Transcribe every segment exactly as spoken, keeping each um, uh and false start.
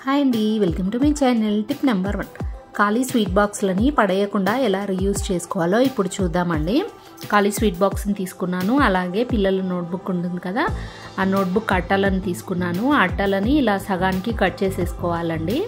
Hi అండి, welcome to my channel. Tip number one, ఖాళీ sweet బాక్స్లని పడేయకుండా ఎలా రీయూజ్ చేసుకోవాలో ఇప్పుడు చూద్దామండి. ఖాళీ స్వీట్ బాక్స్ని తీసుకున్నాను, అలాగే పిల్లల నోట్బుక్ ఉంటుంది కదా, ఆ నోట్బుక్ అట్టాలను తీసుకున్నాను. ఆ అట్టాలని ఇలా సగానికి కట్ చేసేసుకోవాలండి.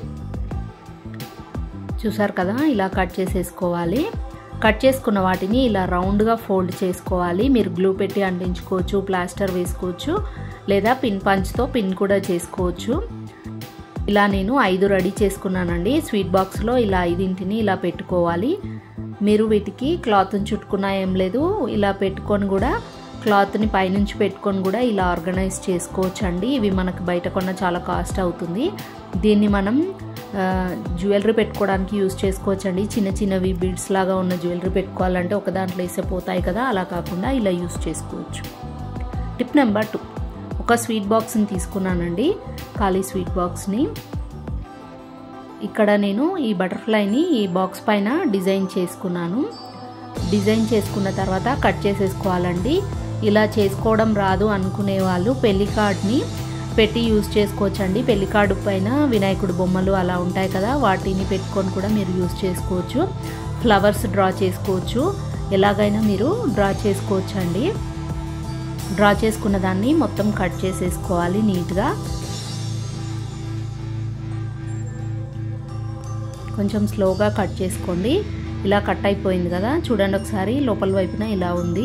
చూసారు కదా, ఇలా కట్ చేసేసుకోవాలి. కట్ చేసుకున్న వాటిని ఇలా రౌండ్గా ఫోల్డ్ చేసుకోవాలి. మీరు గ్లూ పెట్టి అంటించుకోవచ్చు, ప్లాస్టర్ వేసుకోవచ్చు, లేదా పిన్ పంచ్తో పిన్ కూడా చేసుకోవచ్చు. ఇలా నేను ఐదు రెడీ చేసుకున్నానండి. స్వీట్ బాక్స్లో ఇలా ఐదింటిని ఇలా పెట్టుకోవాలి. మీరు వీటికి క్లాత్ని చుట్టుకున్నా ఏం లేదు, ఇలా పెట్టుకొని కూడా క్లాత్ని పైనుంచి పెట్టుకొని కూడా ఇలా ఆర్గనైజ్ చేసుకోవచ్చు అండి. ఇవి మనకు బయట కొన్న చాలా కాస్ట్ అవుతుంది. దీన్ని మనం జ్యువెలరీ పెట్టుకోవడానికి యూజ్ చేసుకోవచ్చు అండి. చిన్న చిన్నవి బీడ్స్ లాగా ఉన్న జ్యువెలరీ పెట్టుకోవాలంటే ఒక దాంట్లో వేసే పోతాయి కదా, అలా కాకుండా ఇలా యూజ్ చేసుకోవచ్చు. టిప్ నెంబర్ టూ, ఒక స్వీట్ బాక్స్ని తీసుకున్నానండి, ఖాళీ స్వీట్ బాక్స్ని. ఇక్కడ నేను ఈ బటర్ఫ్లైని ఈ బాక్స్ పైన డిజైన్ చేసుకున్నాను. డిజైన్ చేసుకున్న తర్వాత కట్ చేసేసుకోవాలండి. ఇలా చేసుకోవడం రాదు అనుకునే వాళ్ళు పెళ్లి కార్డ్ని పెట్టి యూజ్ చేసుకోవచ్చండి. పెళ్లి కార్డు పైన వినాయకుడు బొమ్మలు అలా ఉంటాయి కదా, వాటిని పెట్టుకొని కూడా మీరు యూజ్ చేసుకోవచ్చు. ఫ్లవర్స్ డ్రా చేసుకోవచ్చు, ఎలాగైనా మీరు డ్రా చేసుకోవచ్చు అండి. డ్రా చేసుకున్న దాన్ని మొత్తం కట్ చేసేసుకోవాలి నీట్గా. కొంచెం స్లోగా కట్ చేసుకోండి. ఇలా కట్ అయిపోయింది కదా, చూడండి ఒకసారి, లోపల వైపున ఇలా ఉంది.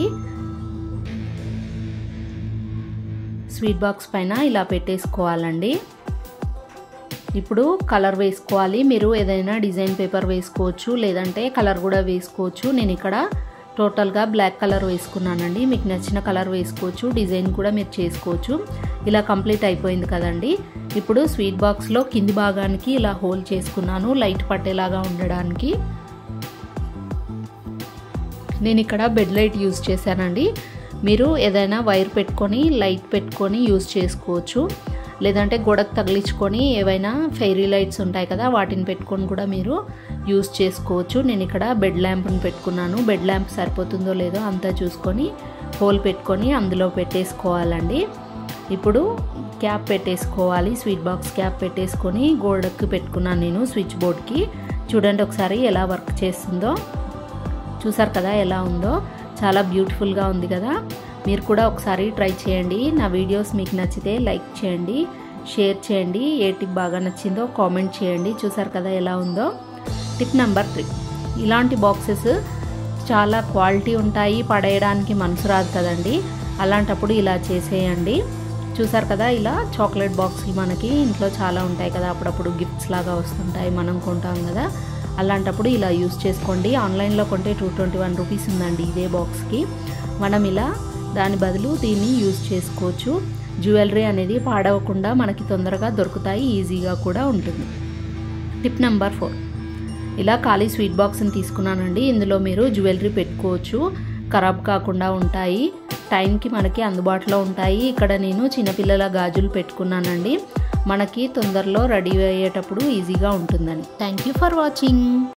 స్వీట్ బాక్స్ పైన ఇలా పెట్టేసుకోవాలండి. ఇప్పుడు కలర్ వేసుకోవాలి. మీరు ఏదైనా డిజైన్ పేపర్ వేసుకోవచ్చు, లేదంటే కలర్ కూడా వేసుకోవచ్చు. నేను ఇక్కడ టోటల్గా బ్లాక్ కలర్ వేసుకున్నానండి. మీకు నచ్చిన కలర్ వేసుకోవచ్చు, డిజైన్ కూడా మీరు చేసుకోవచ్చు. ఇలా కంప్లీట్ అయిపోయింది కదండి. ఇప్పుడు స్వీట్ బాక్స్లో కింది భాగానికి ఇలా హోల్ చేసుకున్నాను, లైట్ పట్టేలాగా ఉండడానికి. నేను ఇక్కడ బెడ్ లైట్ యూజ్ చేశానండి. మీరు ఏదైనా వైర్ పెట్టుకొని లైట్ పెట్టుకొని యూజ్ చేసుకోవచ్చు, లేదంటే గోడకు తగిలించుకొని ఏవైనా ఫెయిరీ లైట్స్ ఉంటాయి కదా, వాటిని పెట్టుకొని కూడా మీరు యూజ్ చేసుకోవచ్చు. నేను ఇక్కడ బెడ్ ల్యాంప్ని పెట్టుకున్నాను. బెడ్ ల్యాంప్ సరిపోతుందో లేదో అంతా చూసుకొని హోల్ పెట్టుకొని అందులో పెట్టేసుకోవాలండి. ఇప్పుడు క్యాప్ పెట్టేసుకోవాలి. స్వీట్ బాక్స్ క్యాప్ పెట్టేసుకొని గోడకు పెట్టుకున్నాను నేను, స్విచ్ బోర్డ్కి. చూడండి ఒకసారి ఎలా వర్క్ చేస్తుందో. చూసారు కదా ఎలా ఉందో, చాలా బ్యూటిఫుల్గా ఉంది కదా. మీరు కూడా ఒకసారి ట్రై చేయండి. నా వీడియోస్ మీకు నచ్చితే లైక్ చేయండి, షేర్ చేయండి. ఏ టిప్ బాగా నచ్చిందో కామెంట్ చేయండి. చూసారు కదా ఎలా ఉందో. టిప్ నెంబర్ త్రీ, ఇలాంటి బాక్సెస్ చాలా క్వాలిటీ ఉంటాయి, పడేయడానికి మనసు రాదు కదండి. అలాంటప్పుడు ఇలా చేసేయండి. చూసారు కదా, ఇలా చాక్లెట్ బాక్స్లు మనకి ఇంట్లో చాలా ఉంటాయి కదా, అప్పుడప్పుడు గిఫ్ట్స్ లాగా వస్తుంటాయి, మనం కొంటాం కదా. అలాంటప్పుడు ఇలా యూజ్ చేసుకోండి. ఆన్లైన్లో కొంటే టూ ట్వంటీ వన్ రూపీస్ ఉందండి ఇదే బాక్స్కి. మనం ఇలా దాని బదులు దీన్ని యూజ్ చేసుకోవచ్చు. జ్యువెలరీ అనేది పాడవకుండా మనకి తొందరగా దొరుకుతాయి, ఈజీగా కూడా ఉంటుంది. టిప్ నెంబర్ ఫోర్, ఇలా ఖాళీ స్వీట్ బాక్స్ని తీసుకున్నానండి. ఇందులో మీరు జ్యువెలరీ పెట్టుకోవచ్చు, ఖరాబ్ కాకుండా ఉంటాయి, టైంకి మనకి అందుబాటులో ఉంటాయి. ఇక్కడ నేను చిన్నపిల్లల గాజులు పెట్టుకున్నానండి, మనకి తొందరలో రెడీ అయ్యేటప్పుడు ఈజీగా ఉంటుందని. Thank you for watching.